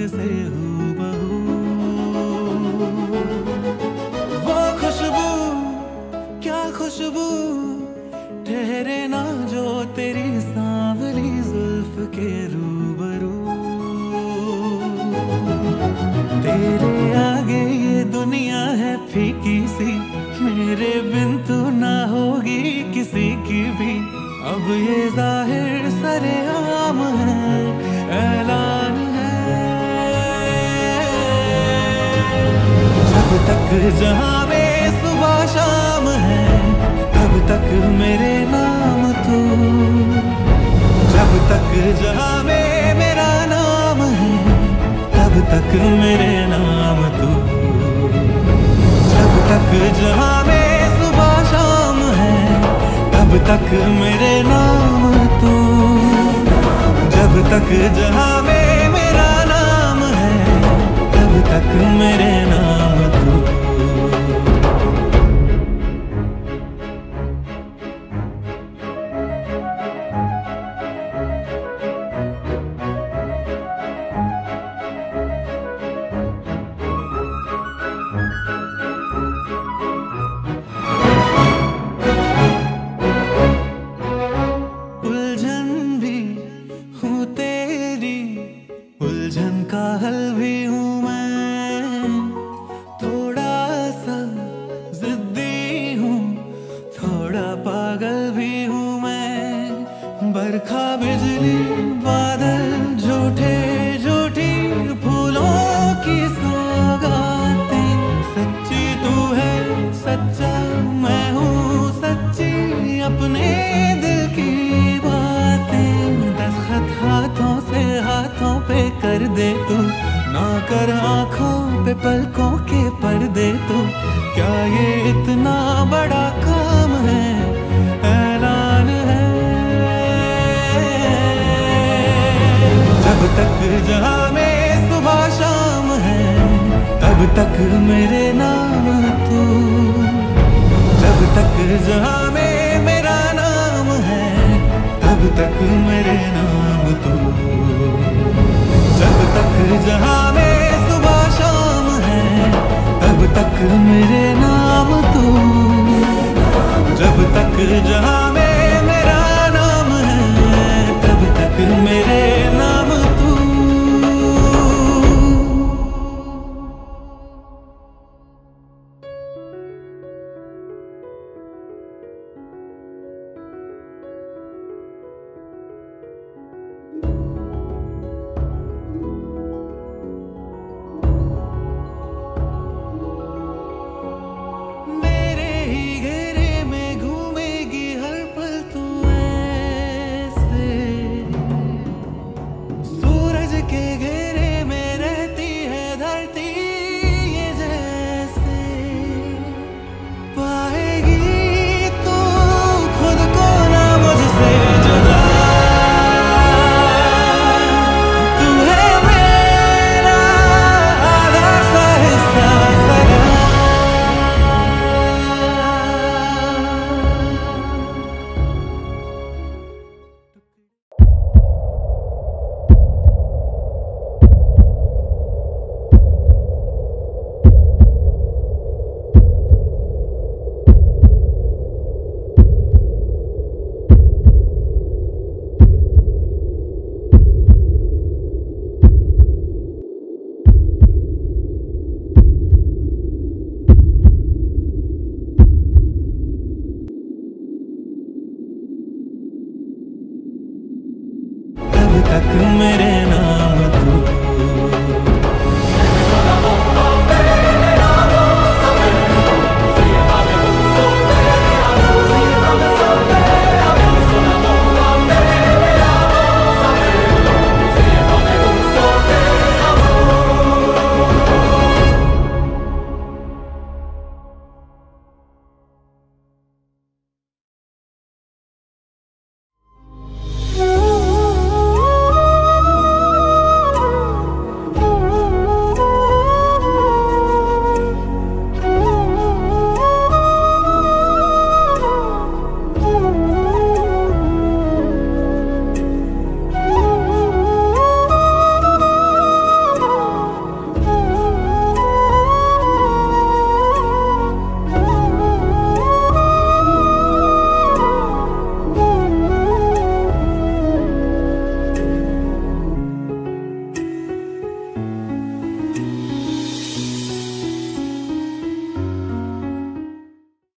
से हूबहू। वो खुशबू क्या खुशबू ठहरे ना जो तेरी सांवली जुल्फ के रूबरू। तेरे आगे ये दुनिया है फीकी सी, मेरे बिन तू ना होगी किसी की भी। अब ये जाहिर सरेआम है, ऐलान है। जब तक जहां में सुबह शाम है, तब तक मेरे नाम तू। जब तक जहां में मेरा नाम है, तब तक मेरे नाम तू। जब तक जहां में सुबह शाम है, तब तक मेरे नाम तू। जब तक जहां में मेरा नाम है, तब तक मेरे नाम तू। पलकों के पर्दे तो क्या ये इतना बड़ा काम है, ऐलान है। जब तक जहां में सुबह शाम है, तब तक मेरे नाम तू। जब तक जहां में मेरा नाम है, तब तक मेरे नाम तू। जब तक जहां में सुबह शाम है, तब तक मेरे नाम तू। जब तक जहां में मेरा नाम है, तब तक मेरे नाम तू। तक मेरे